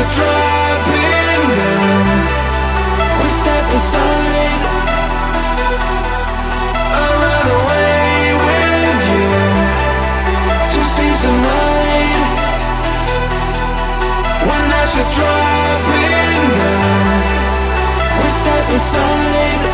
ashes dropping down, we step aside. I run away with you to see some light. When ashes dropping down, we step aside.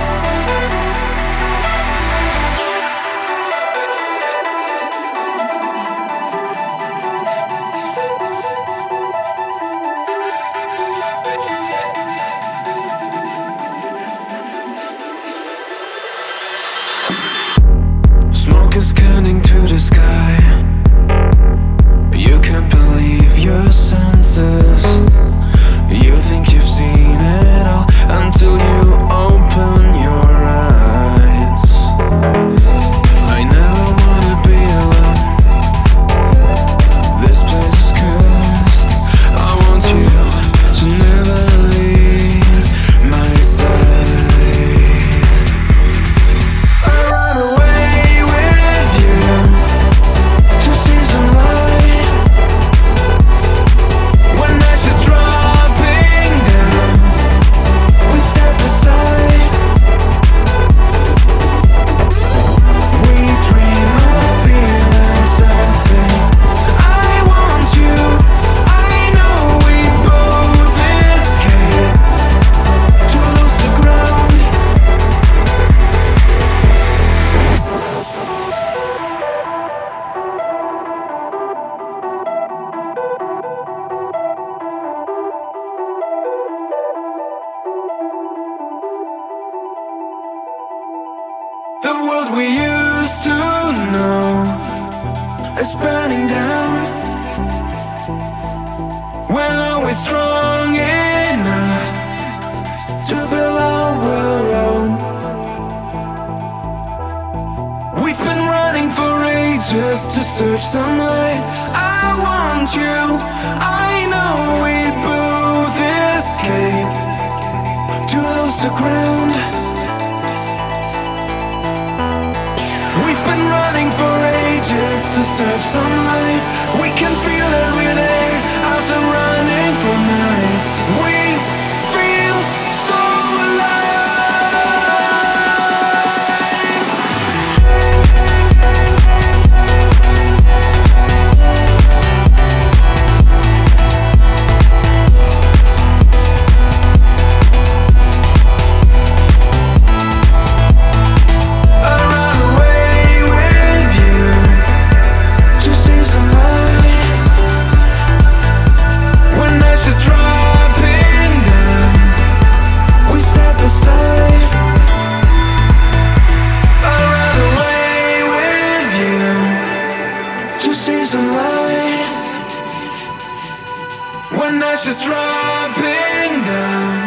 Smoke is scanning to the sky. You can't believe your senses. You think you've seen it all until you open your eyes. I never wanna be alone. This place is cursed. I want you to never leave my side. I run away with you to see some light. When ashes dropping down, we step aside. We dream of feeling something. I want you, I know we both escape to lose the ground. The world we used to know is burning down. We're always strong enough to build our own. We've been running for ages to search some light. I want you, I know we both escape to lose the ground. We've been running for ages to search some light. We can feel every day after running for nights. We feel so when ashes dropping down,